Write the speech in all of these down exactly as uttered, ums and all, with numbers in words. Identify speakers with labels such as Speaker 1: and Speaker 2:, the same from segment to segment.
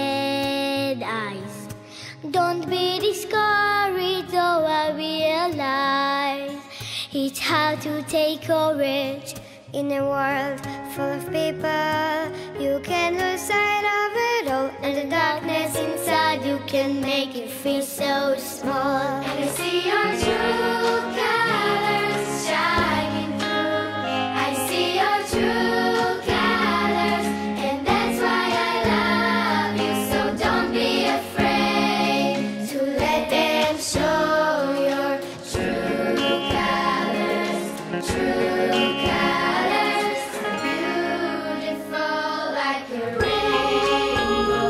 Speaker 1: red eyes. Don't be discouraged, though I realize it's hard to take courage in a world full of people. You can lose sight of it all, and the darkness inside you can make you feel so small. And I see your true colors shining through. I see your true colors, and that's why I love you. So don't be afraid to let them show your true colors, true colors, beautiful like a rainbow.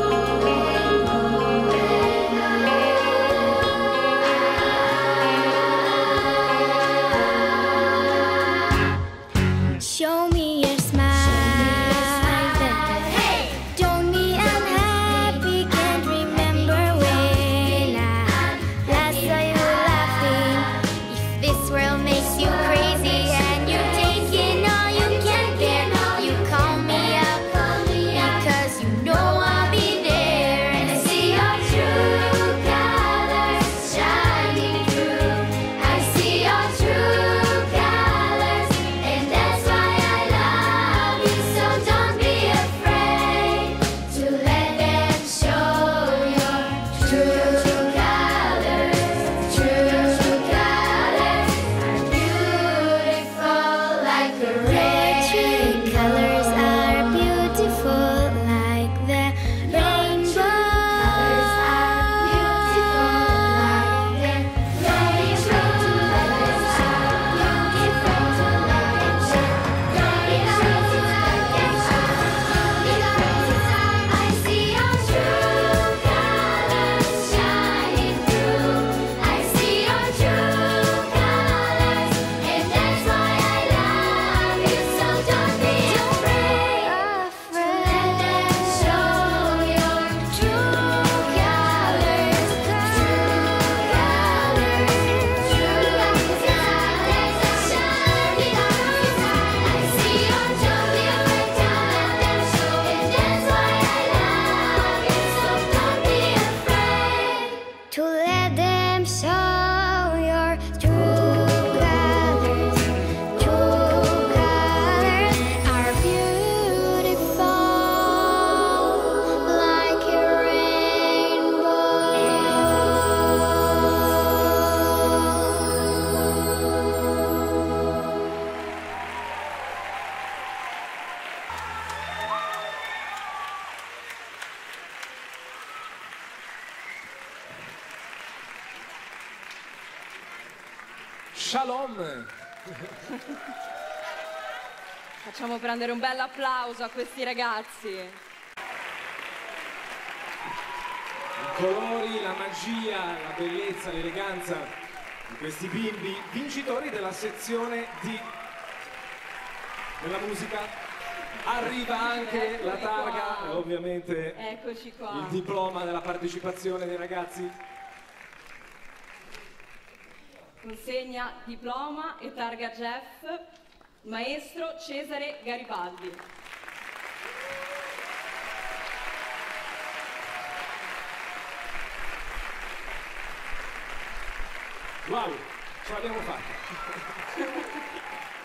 Speaker 1: Show me your smile. Hey! Don't be unhappy, can't remember when I last saw you laughing. If this world makes you crazy and you're taking all you can get, you call me up because you know I'll be there. And I see your true colors shining through. I see your true colors, and that's why I love you. So don't be afraid to let them show your true colors. True colors are beautiful like the rainbow. True colors are beautiful like the rainbow. Colors are beautiful like the rainbow. Colors are beautiful like the I see your true colors shining through. I see your true colors, and that's why I love you. So don't be afraid to let them show your true colors, true colors, true colors shining through. I see your don't be afraid to let them show, and that's why I love you. So don't be afraid to let them show your true colors. True colors are beautiful like a rainbow.
Speaker 2: Shalom!
Speaker 3: Facciamo prendere un bel applauso a questi ragazzi.
Speaker 2: I colori, la magia, la bellezza, l'eleganza di questi bimbi, vincitori della sezione D della musica. Arriva anche la targa e ovviamente
Speaker 3: Eccoci qua.
Speaker 2: il diploma della partecipazione dei ragazzi.
Speaker 3: Consegna diploma e targa Jeff, maestro Cesare Garibaldi.
Speaker 2: Wow, ce l'abbiamo fatta!